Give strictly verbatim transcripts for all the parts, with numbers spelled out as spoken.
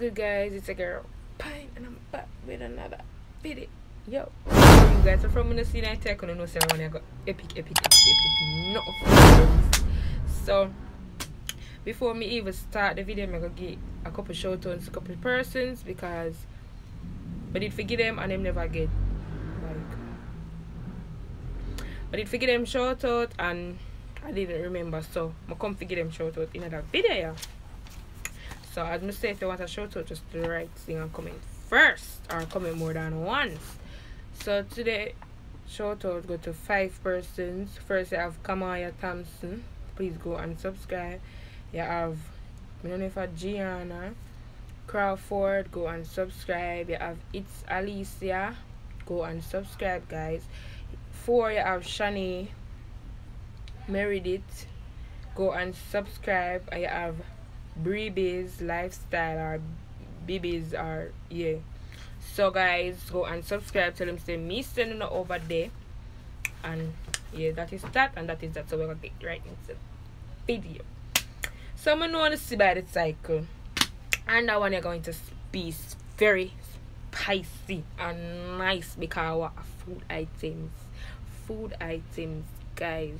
good, guys? It's a girl Pine, and I'm back with another video. Yo, you guys, so from when I see that tech, I know someone I got epic, epic, epic, epic, not of So before me even start the video, I'm gonna give a couple shout outs to a couple persons because I did forget them and them never get like I did forget them shout out and I didn't remember, so I come forget them shout out in another video. Yeah. So as I say, if you want a shout out, just do the right thing and comment first or comment more than once. So today shout out go to five persons. First you have Kamaya Thompson, please go and subscribe. You have I don't know if it's Gianna Crawford, go and subscribe. You have It's Alicia, go and subscribe, guys. Four you have Shani Meredith, go and subscribe. And you have Breebies Lifestyle or Bibbies or yeah. So guys, go and subscribe. Tell them say me sending it over there. And yeah, that is that and that is that. So we're gonna get right into the video. So I'm gonna want to see by the cycle. And that one you're going to be very spicy and nice because what food items. Food items, guys.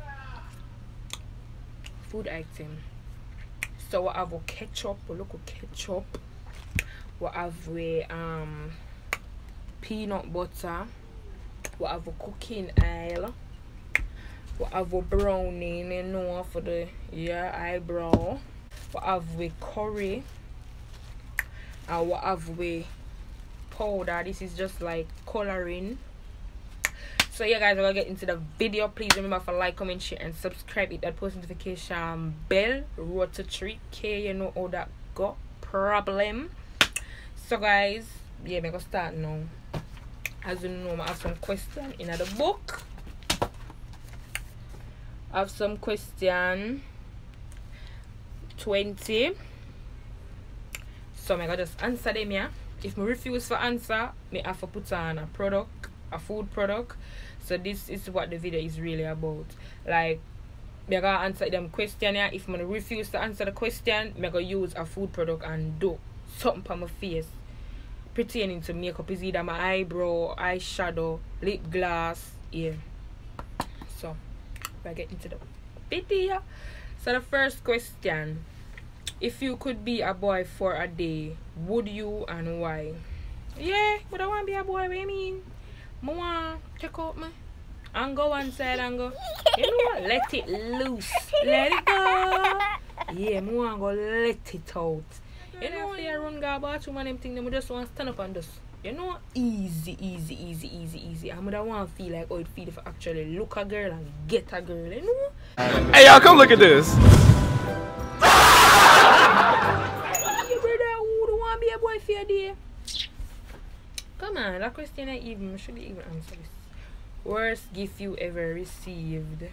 Food item. So what have we ketchup, we look at ketchup. What have we um peanut butter. What have we cooking oil. What have we browning, you know, for the yeah eyebrow. What have we curry. And what have we powder. This is just like coloring. So yeah, guys, we're gonna get into the video. Please remember to like, comment, share, and subscribe. Hit that post notification bell. Road to three K, you know how that go. Problem. So guys, yeah, we're gonna start now. As you know, I have some question in the book. I have some question twenty. So I'm gonna just answer them here. If I refuse to answer, I have to put on a product, a food product. So this is what the video is really about. Like, I'm gonna answer them question here. If I refuse to answer the question, I'm gonna use a food product and do something on my face pertaining to makeup. Is either my eyebrow, eyeshadow, lip gloss, yeah. So I get into the video. So the first question: if you could be a boy for a day, would you and why? Yeah, but I want to be a boy. What you mean? I want to check out me and go one side and go, you know what? Let it loose. Let it go. Yeah, I want to go let it out. You know, they run go bathroom and them thing, they just want to stand up and just, you know, easy, easy, easy, easy, easy. I don't want to feel like how it feels if I actually look a girl and get a girl, you know? Hey, y'all, come look at this. Be a boy for a day. Come on, that question I even should even answer this. Worst gift you ever received?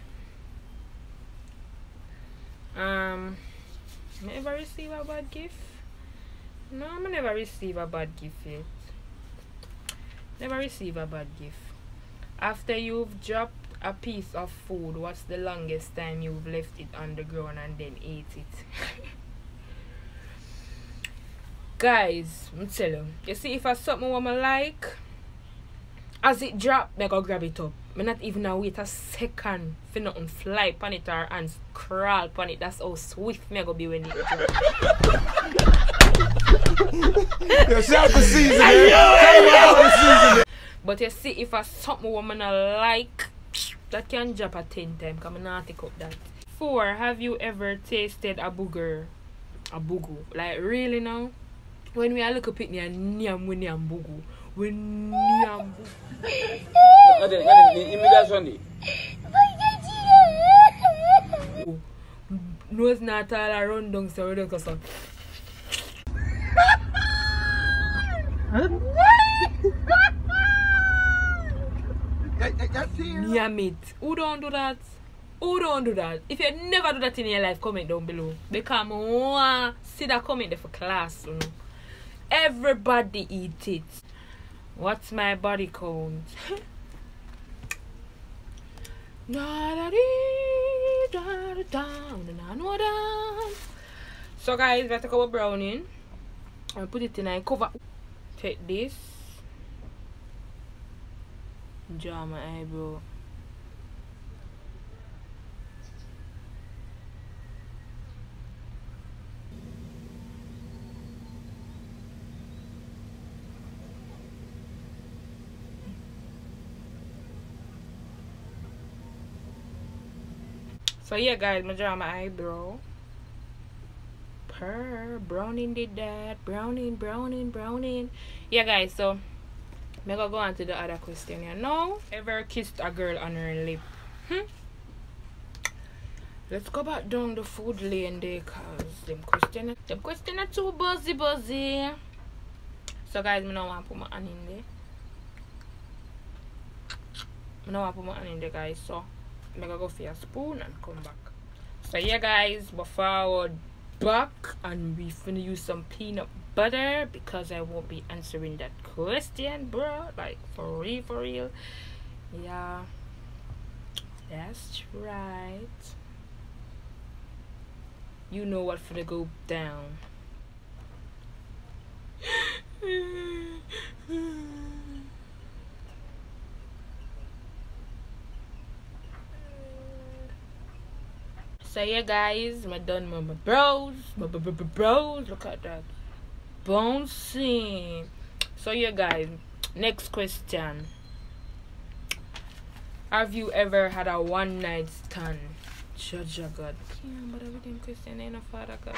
Um, never receive a bad gift. No, I never receive a bad gift yet. Never receive a bad gift. After you've dropped a piece of food, what's the longest time you've left it on the ground and then ate it? Guys, I'm telling you, you see, if I something what I like, as it drop, I go grab it up. I not even a wait a second for nothing fly pan it or and crawl pan it. That's how swift me go be when it drop. Yo, shout the season, man. But you see, if I something what I like, that can drop a ten times because I not take up that. Four, have you ever tasted a booger? A booger? Like really now? When we are look up at me and niam when niam bugu. When niam bugu. No, it's not all around down so we don't go so. Niam it. Who don't do that? Who don't do that? If you never do that in your life, comment down below. Because I want to see that comment there for class, you know. Everybody eat it. What's my body count? So guys, let's talk about browning. I put it in a cover. Take this, draw my eyebrow. So yeah guys, I draw my eyebrow. Per Browning did that. Browning, Browning, Browning. Yeah guys, so I'm gonna go on to the other question here. Now, ever kissed a girl on her lip? Hmm? Let's go back down the food lane there, cause them question them question are too buzzy buzzy. So guys, I don't want to put my hand in there. I don't want to put my hand in there guys, so I'm gonna go for a spoon and come back. So yeah guys, but forward back and we finna use some peanut butter because I won't be answering that question, bro. Like for real, for real. Yeah, that's right. You know what finna go down. So yeah guys, I'm done with my brows, my b -b -b brows, look at that, bouncing. So yeah guys, next question. Have you ever had a one night stand? Judge your God. Yeah, but everything question ain't a father God.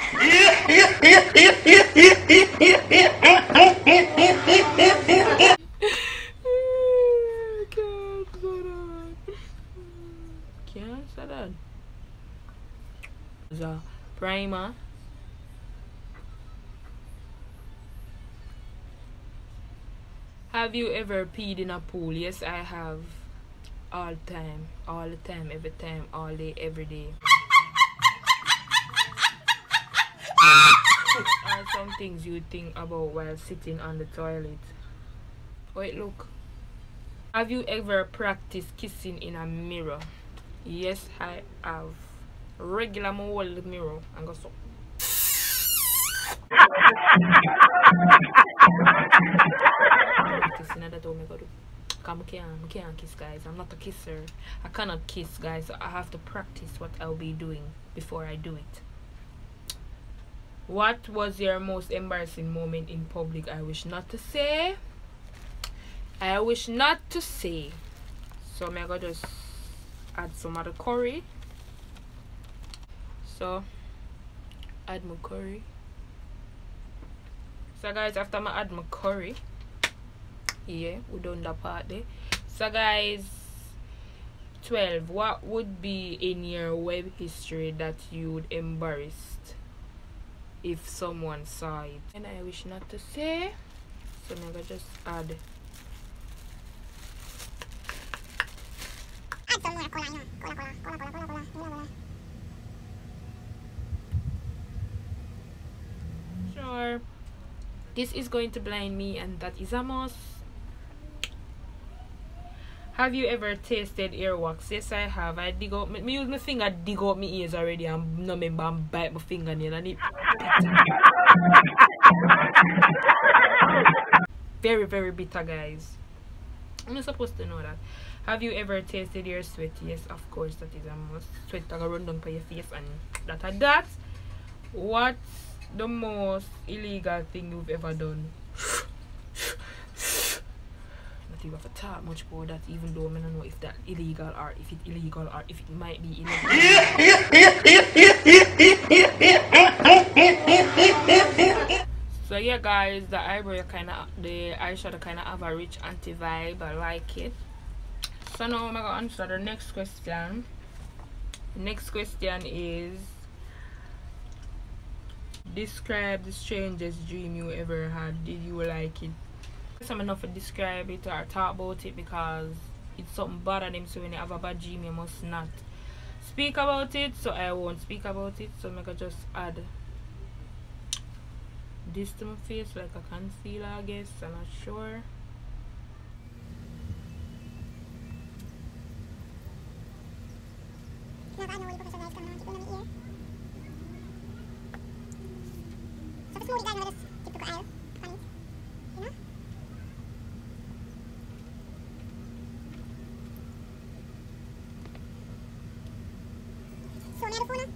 Can't say that. The primer. Have you ever peed in a pool? Yes, I have. All the time, all the time, every time, all day, every day. What are some things you think about while sitting on the toilet? Wait, look. Have you ever practiced kissing in a mirror? Yes, I have. Regular my hold the mirror and go so. Kissing that all me go do. Cause I can't, I can't kiss guys. I'm not a kisser. I cannot kiss guys. So I have to practice what I'll be doing before I do it. What was your most embarrassing moment in public? I wish not to say. I wish not to say. So I'm gonna just add some of the curry. So add my curry. So guys, after I add my curry, yeah, we done that part there. So guys, twelve, what would be in your web history that you would embarrassed if someone saw it? And I wish not to say, so I'm gonna just add add some more cola, you know. Cola, cola, cola, cola, cola, cola, cola. Sure, this is going to blind me, and that is a must. Have you ever tasted earwax? Yes, I have. I dig out, me, me use my finger dig out my ears already and no remember and bite my fingernail and it very, very bitter, guys. I'm not supposed to know that. Have you ever tasted your sweat? Yes, of course, that is a must. Sweat that run down by your face and that and that. What's the most illegal thing you've ever done? Not even have to talk much about that, even though I don't know if that illegal or if it illegal or if it might be illegal. So yeah guys, the eyebrow kinda the eyeshadow kinda have a rich anti vibe. I like it. So now I'm gonna answer the next question. The next question is, describe the strangest dream you ever had. Did you like it? I'm enough to describe it or talk about it because it's something bad at them. So when you have a bad dream, you must not speak about it. So I won't speak about it. So I'm gonna just add this to my face like a concealer, I guess. I'm not sure. So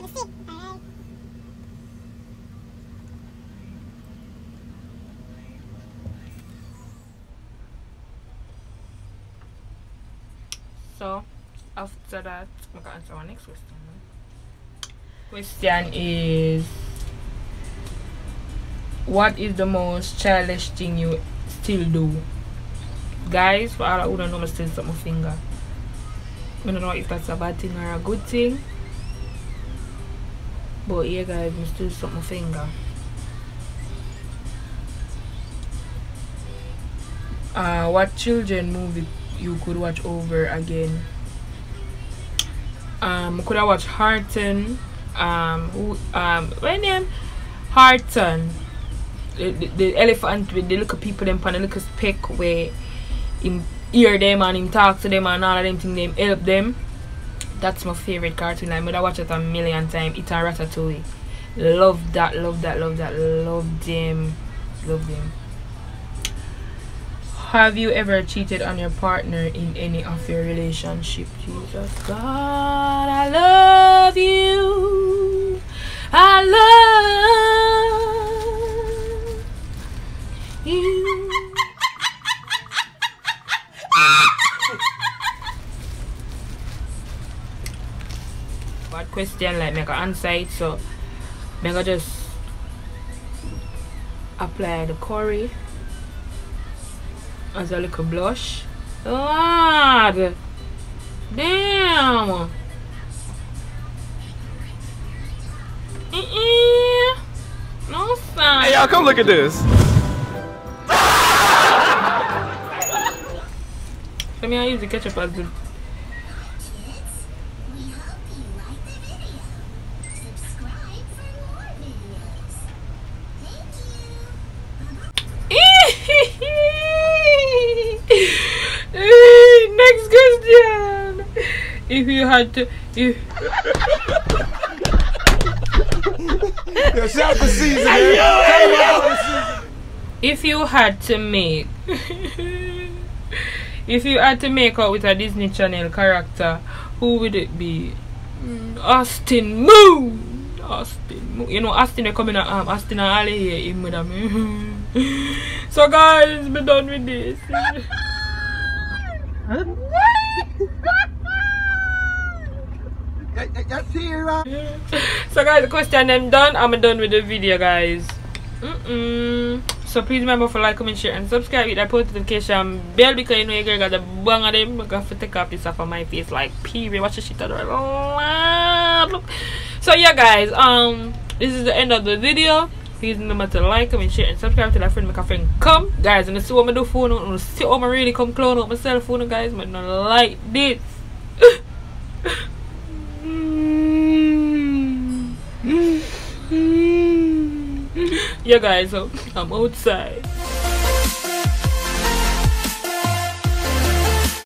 So after that, I'm gonna answer our next question. Question is, what is the most childish thing you still do? Guys, for all who don't know, I still set my finger. I don't know if that's a bad thing or a good thing. But yeah guys, I still set my finger. Uh, what children movie you could watch over again? Um, could I watch Horton? Um, who, um, what name? Horton. The, the, the elephant with the little people them on the little speck where him hear them and him talk to them and all of them things, them help them. That's my favorite cartoon. I would watch it a million times. It's a Ratatouille. Love that, love that, love that, love them, love them. Have you ever cheated on your partner in any of your relationship? Jesus God, I love you. I love you. Bad question, like make an answer it, so make just apply the curry as a little blush. Lord, damn. Uh-uh. No son. Hey y'all, come look at this. Let me use the ketchup as good. Next question. If you had to, if Yo, shout out the season, man. if you had to make, if you had to make out with a Disney Channel character, who would it be? Austin Moon. Austin Moon. You know Austin, they coming at um Austin and Ali here, him with them. So guys, we're done with this. So guys, the question I'm done. I'm done with the video, guys. Mm-mm. So please remember to like, comment, share, and subscribe with that post notification bell, because you know you girl got the bang of them. I'm gonna take off this off of my face like period. Watch the shit out of it. So yeah guys, um this is the end of the video. Please remember to like, comment, share, and subscribe to that friend, make a friend come. Guys, and see what I do phone out, and see how I really come clone out my cell phone, guys. But not like this. Yeah guys, so I'm outside.